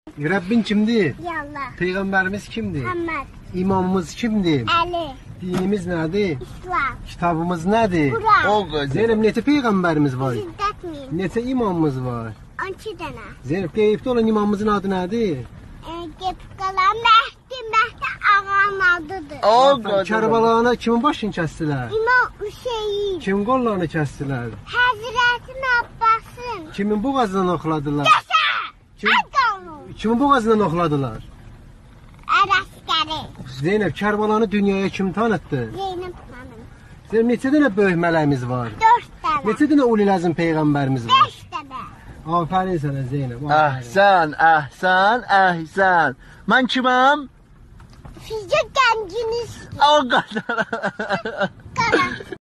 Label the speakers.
Speaker 1: Rabbin kimdir?
Speaker 2: Yallah.
Speaker 1: Peygamberimiz kimdir?
Speaker 2: Muhammed.
Speaker 1: İmamımız kimdir?
Speaker 2: Ali.
Speaker 1: Dinimiz nedir?
Speaker 2: İslam.
Speaker 1: Kitabımız nedir?
Speaker 2: Kur'an.
Speaker 1: Zeynep neçə peygamberimiz var?
Speaker 2: Şiddet miyim?
Speaker 1: Neçə imamımız var?
Speaker 2: 12 tane.
Speaker 1: Zeynep qeybdə olan imamımızın adı nedir?
Speaker 2: Gepip kalan Mehdi ağanın adıdır.
Speaker 1: Kərbalana kimin başını kəsdilər?
Speaker 2: İmam Hüseyin.
Speaker 1: Kimin qollarını kəsdilər?
Speaker 2: Hazreti Abbas'ın.
Speaker 1: Kimin boğazından oxladılar?
Speaker 2: Yaşa! Adamı.
Speaker 1: Kimin boğazından oxladılar?
Speaker 2: Araskeri.
Speaker 1: Zeynep Kərbalanı dünyaya kim tanıtdı?
Speaker 2: Zeynep Hanım.
Speaker 1: Zeynep neçə dənə böyük mələğimiz var?
Speaker 2: 4 tane.
Speaker 1: Neçə dənə ulul-əzm peyğəmbərimiz var?
Speaker 2: 5 tane.
Speaker 1: Aferin sənə Zeynep.
Speaker 3: Əhsən, əhsən, əhsən. Mən kiməm?
Speaker 2: Fizik genciniz.
Speaker 3: O qədər.